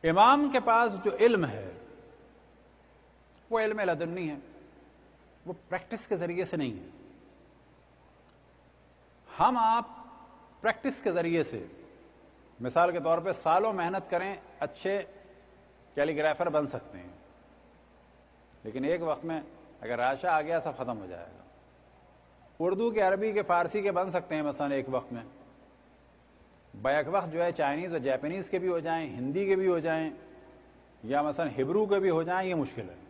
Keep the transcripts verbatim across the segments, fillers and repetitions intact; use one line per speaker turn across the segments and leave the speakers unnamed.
امام کے پاس جو علم ہے وہ علم لدنی ہے، وہ پریکٹس کے ذریعے سے نہیں ہے. ہم آپ پریکٹس کے ذریعے سے، مثال کے طور پہ سالوں محنت کریں اچھے کیلی گرافر بن سکتے ہیں، لیکن ایک وقت میں اگر راشا آ گیا سب ختم ہو جائے گا. اردو کے، عربی کے، فارسی کے بن سکتے ہیں مثلا ایک وقت میں، بیک وقت جو ہے چائنیز اور جاپانیز کے بھی ہو جائیں، ہندی کے بھی ہو جائیں، یا مثلا ہبرو کے بھی ہو جائیں، یہ مشکل ہے.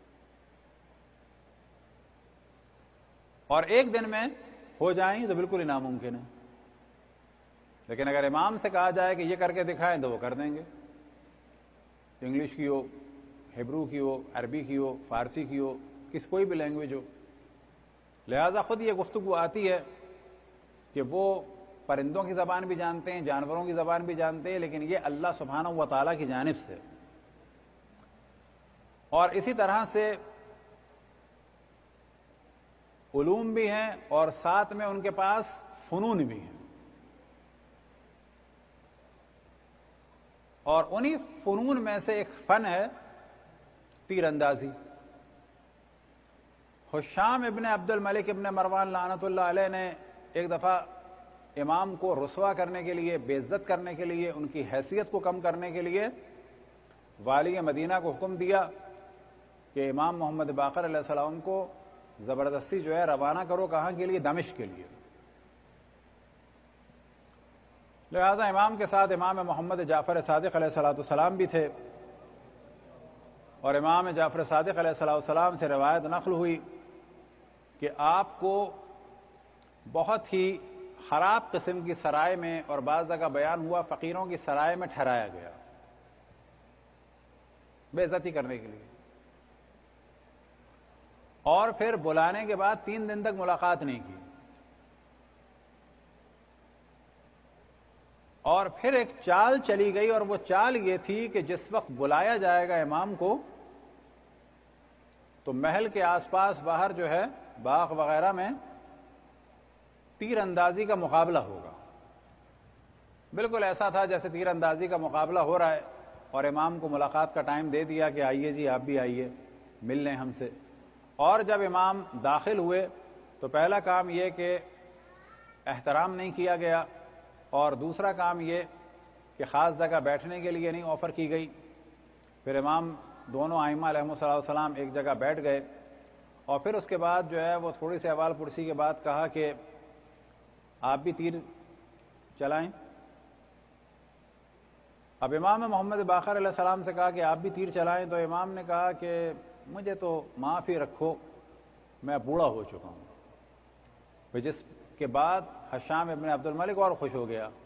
اور ایک دن میں ہو جائیں تو بالکل ہی ناممکن ہے. لیکن اگر امام سے کہا جائے کہ یہ کر کے دکھائیں تو وہ کر دیں گے. انگلش کی ہو، ہبرو کی ہو، عربی کی ہو، فارسی کی ہو، کس کوئی بھی لینگویج ہو. لہذا خود یہ گفتگو آتی ہے کہ وہ پرندوں کی زبان بھی جانتے ہیں، جانوروں کی زبان بھی جانتے ہیں، لیکن یہ اللہ سبحانہ و تعالیٰ کی جانب سے. اور اسی طرح سے علوم بھی ہیں اور ساتھ میں ان کے پاس فنون بھی ہیں. اور انہی فنون میں سے ایک فن ہے تیر اندازی. حشام ابن عبد الملک ابن مروان لعنت اللہ علیہ نے ایک دفعہ امام کو رسوا کرنے کے لیے، بے عزت کرنے کے لیے، ان کی حیثیت کو کم کرنے کے لیے والی مدینہ کو حکم دیا کہ امام محمد باقر علیہ السلام کو زبردستی جو ہے روانہ کرو. کہاں کے لیے؟ دمشق کے لیے. لہذا امام کے ساتھ امام محمد جعفر صادق علیہ السلام بھی تھے، اور امام جعفر صادق علیہ السلام سے روایت نقل ہوئی کہ آپ کو بہت ہی خراب قسم کی سرائے میں، اور بعض جگہ بیان ہوا فقیروں کی سرائے میں ٹھہرایا گیا بے عزتی کرنے کے لیے. اور پھر بلانے کے بعد تین دن تک ملاقات نہیں کی. اور پھر ایک چال چلی گئی، اور وہ چال یہ تھی کہ جس وقت بلایا جائے گا امام کو تو محل کے آس پاس باہر جو ہے باغ وغیرہ میں تیر اندازی کا مقابلہ ہوگا. بالکل ایسا تھا جیسے تیر اندازی کا مقابلہ ہو رہا ہے، اور امام کو ملاقات کا ٹائم دے دیا کہ آئیے جی آپ بھی آئیے مل لیں ہم سے. اور جب امام داخل ہوئے تو پہلا کام یہ کہ احترام نہیں کیا گیا، اور دوسرا کام یہ کہ خاص جگہ بیٹھنے کے لیے نہیں آفر کی گئی. پھر امام دونوں ائمہ علیہم السلام ایک جگہ بیٹھ گئے، اور پھر اس کے بعد جو ہے وہ تھوڑی سی احوال پرسی کے بعد کہا کہ آپ بھی تیر چلائیں. اب امام محمد باقر علیہ السلام سے کہا کہ آپ بھی تیر چلائیں، تو امام نے کہا کہ مجھے تو معافی رکھو، میں بوڑھا ہو چکا ہوں. پھر جس کے بعد حشام ابن عبد الملک اور خوش ہو گیا،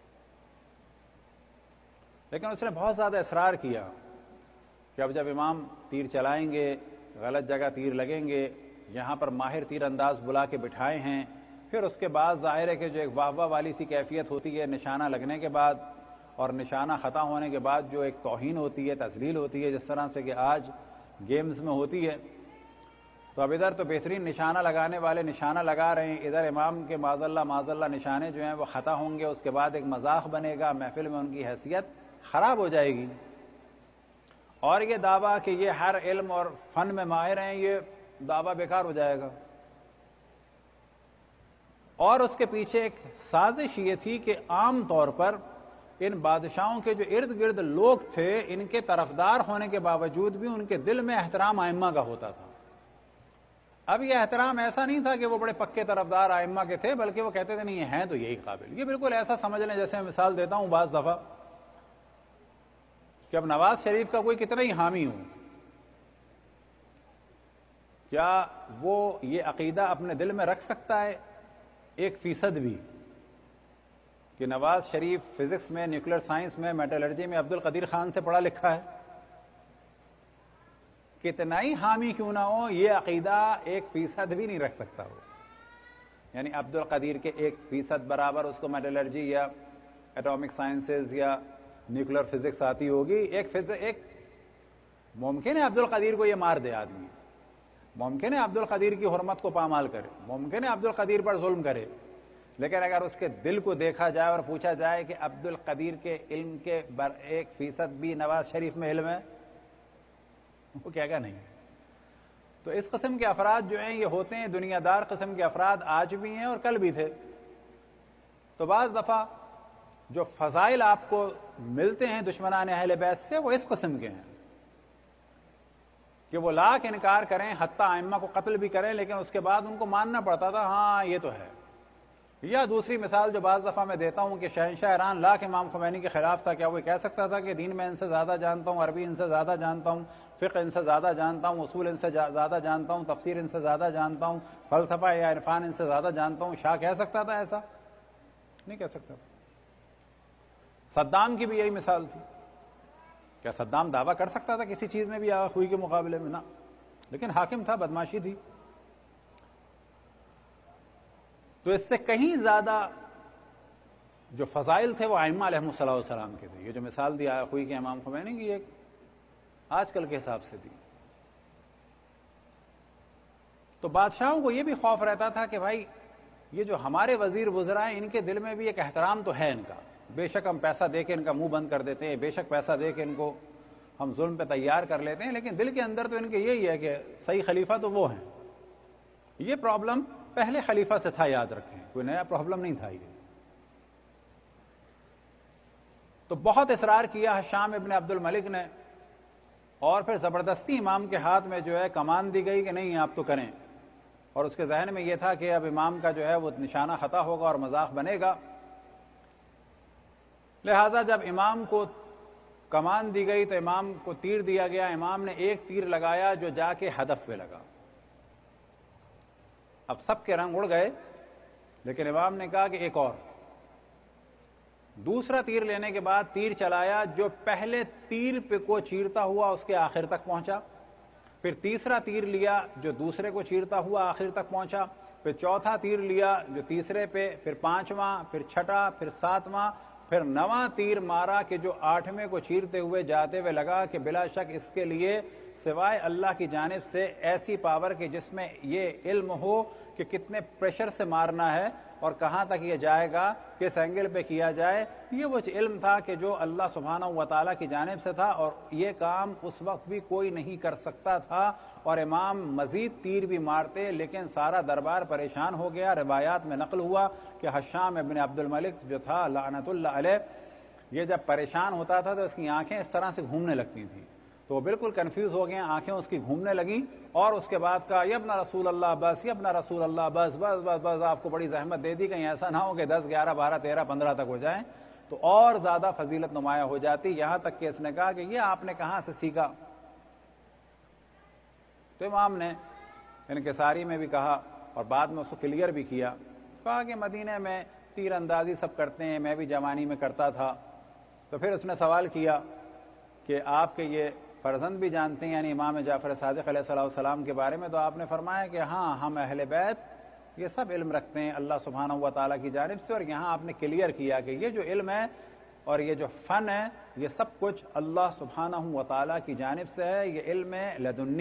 لیکن اس نے بہت زیادہ اصرار کیا کہ اب جب امام تیر چلائیں گے، غلط جگہ تیر لگیں گے، یہاں پر ماہر تیر انداز بلا کے بٹھائے ہیں. پھر اس کے بعد ظاہر ہے کہ جو ایک واہ واہ والی سی کیفیت ہوتی ہے نشانہ لگنے کے بعد، اور نشانہ خطا ہونے کے بعد جو ایک توہین ہوتی ہے، تذلیل ہوتی ہے، جس طرح سے کہ آج گیمز میں ہوتی ہے. تو اب ادھر تو بہترین نشانہ لگانے والے نشانہ لگا رہے ہیں، ادھر امام کے معاذ اللہ معاذ اللہ نشانے جو ہیں وہ خطا ہوں گے، اس کے بعد ایک مذاق بنے گا، محفل میں ان کی حیثیت خراب ہو جائے گی. اور یہ دعویٰ کہ یہ ہر علم اور فن میں ماہر ہیں، یہ دعویٰ بیکار ہو جائے گا. اور اس کے پیچھے ایک سازش یہ تھی کہ عام طور پر ان بادشاہوں کے جو ارد گرد لوگ تھے، ان کے طرفدار ہونے کے باوجود بھی ان کے دل میں احترام ائمہ کا ہوتا تھا. اب یہ احترام ایسا نہیں تھا کہ وہ بڑے پکے طرفدار ائمہ کے تھے، بلکہ وہ کہتے تھے نہیں یہ ہیں تو یہی قابل. یہ بالکل ایسا سمجھ لیں جیسے میں مثال دیتا ہوں بعض دفعہ کہ اب نواز شریف کا کوئی کتنا ہی حامی ہوں، کیا وہ یہ عقیدہ اپنے دل میں رکھ سکتا ہے ایک فیصد بھی کہ نواز شریف فزکس میں، نیوکلیر سائنس میں، میٹالرجی میں عبد القدیر خان سے پڑھا لکھا ہے؟ کتنا ہی حامی کیوں نہ ہو، یہ عقیدہ ایک فیصد بھی نہیں رکھ سکتا ہو. یعنی عبد القدیر کے ایک فیصد برابر اس کو میٹالرجی یا ایٹامک سائنسز یا نیوکلیر فزکس آتی ہوگی. ایک فزک ایک ممکن ہے عبد القدیر کو یہ مار دے آدمی، ممکن ہے عبد القدیر کی حرمت کو پامال کرے، ممکن ہے عبد القدیر پر ظلم کرے، لیکن اگر اس کے دل کو دیکھا جائے اور پوچھا جائے کہ عبد القدیر کے علم کے بر ایک فیصد بھی نواز شریف میں علم ہے، وہ کہے گا نہیں۔ تو اس قسم کے افراد جو ہیں یہ ہوتے ہیں دنیا دار قسم کے افراد، آج بھی ہیں اور کل بھی تھے۔ تو بعض دفعہ جو فضائل آپ کو ملتے ہیں دشمنان اہل بیت سے وہ اس قسم کے ہیں کہ وہ لاکھ انکار کریں، حتیٰ ائمہ کو قتل بھی کریں، لیکن اس کے بعد ان کو ماننا پڑتا تھا ہاں یہ تو ہے۔ یا دوسری مثال جو بعض دفعہ میں دیتا ہوں کہ شہنشاہ ایران لاکھ امام خمینی کے خلاف تھا، کیا وہ کہہ سکتا تھا کہ دین میں ان سے زیادہ جانتا ہوں، عربی ان سے زیادہ جانتا ہوں، فقہ ان سے زیادہ جانتا ہوں، اصول ان سے زیادہ جانتا ہوں، تفسیر ان سے زیادہ جانتا ہوں، فلسفہ یا عرفان ان سے زیادہ جانتا ہوں؟ شاہ کہہ سکتا تھا ایسا؟ نہیں کہہ سکتا تھا۔ صدام کی بھی یہی مثال تھی۔ کیا صدام دعویٰ کر سکتا تھا کسی چیز میں بھی آغا خوئی کے مقابلے میں؟ نہ، لیکن حاکم تھا، بدماشی تھی۔ تو اس سے کہیں زیادہ جو فضائل تھے وہ ائمہ علیہم الصلوۃ والسلام کے تھے۔ یہ جو مثال دی آغا خوئی کے امام خمینی کی، ایک آج کل کے حساب سے دی۔ تو بادشاہوں کو یہ بھی خوف رہتا تھا کہ بھائی یہ جو ہمارے وزیر وزراء ہیں ان کے دل میں بھی ایک احترام تو ہے ان کا، بے شک ہم پیسہ دے کے ان کا منہ بند کر دیتے ہیں، بے شک پیسہ دے کے ان کو ہم ظلم پہ تیار کر لیتے ہیں، لیکن دل کے اندر تو ان کے یہی ہے کہ صحیح خلیفہ تو وہ ہیں۔ یہ پرابلم پہلے خلیفہ سے تھا، یاد رکھیں، کوئی نیا پرابلم نہیں تھا یہ۔ تو بہت اصرار کیا ہشام ابن عبد الملک نے، اور پھر زبردستی امام کے ہاتھ میں جو ہے کمان دی گئی کہ نہیں آپ تو کریں، اور اس کے ذہن میں یہ تھا کہ اب امام کا جو ہے وہ نشانہ خطا ہوگا اور مذاق بنے گا۔ لہٰذا جب امام کو کمان دی گئی تو امام کو تیر دیا گیا، امام نے ایک تیر لگایا جو جا کے ہدف پہ لگا۔ اب سب کے رنگ اڑ گئے، لیکن امام نے کہا کہ ایک اور۔ دوسرا تیر لینے کے بعد تیر چلایا جو پہلے تیر پہ کو چیرتا ہوا اس کے آخر تک پہنچا، پھر تیسرا تیر لیا جو دوسرے کو چیرتا ہوا آخر تک پہنچا، پھر چوتھا تیر لیا جو تیسرے پہ، پھر پانچواں، پھر چھٹا، پھر ساتواں، پھر نواں تیر مارا کہ جو آٹھویں کو چیرتے ہوئے جاتے ہوئے لگا کہ بلا شک اس کے لیے سوائے اللہ کی جانب سے ایسی پاور کہ جس میں یہ علم ہو کہ کتنے پریشر سے مارنا ہے اور کہاں تک یہ جائے گا، کس اینگل پہ کیا جائے، یہ وہ علم تھا کہ جو اللہ سبحانہ و تعالیٰ کی جانب سے تھا، اور یہ کام اس وقت بھی کوئی نہیں کر سکتا تھا۔ اور امام مزید تیر بھی مارتے لیکن سارا دربار پریشان ہو گیا۔ روایات میں نقل ہوا کہ ہشام ابن عبد الملک جو تھا لعنت اللہ علیہ، یہ جب پریشان ہوتا تھا تو اس کی آنکھیں اس طرح سے گھومنے لگتی تھیں، تو وہ بالکل کنفیوز ہو گئے، آنکھیں اس کی گھومنے لگیں، اور اس کے بعد کہا یا ابن رسول اللہ بس، یا ابن رسول اللہ بس بس بس بس آپ کو بڑی زحمت دے دی، کہیں ایسا نہ ہو کہ دس گیارہ بارہ تیرہ پندرہ تک ہو جائیں تو اور زیادہ فضیلت نمایاں ہو جاتی۔ یہاں تک کہ اس نے کہا کہ یہ آپ نے کہاں سے سیکھا؟ تو امام نے انکساری میں بھی کہا اور بعد میں اس کو کلیئر بھی کیا، کہا کہ مدینے میں تیر اندازی سب کرتے ہیں، میں بھی جوانی میں کرتا تھا۔ تو پھر اس نے سوال کیا کہ آپ کے یہ فرزند بھی جانتے ہیں یعنی امام جعفر صادق علیہ الصلوۃ والسلام کے بارے میں؟ تو آپ نے فرمایا کہ ہاں ہم اہل بیت یہ سب علم رکھتے ہیں اللہ سبحانہ و تعالیٰ کی جانب سے، اور یہاں آپ نے کلیئر کیا کہ یہ جو علم ہے اور یہ جو فن ہے یہ سب کچھ اللہ سبحانہ و تعالیٰ کی جانب سے ہے، یہ علم ہے لدنی۔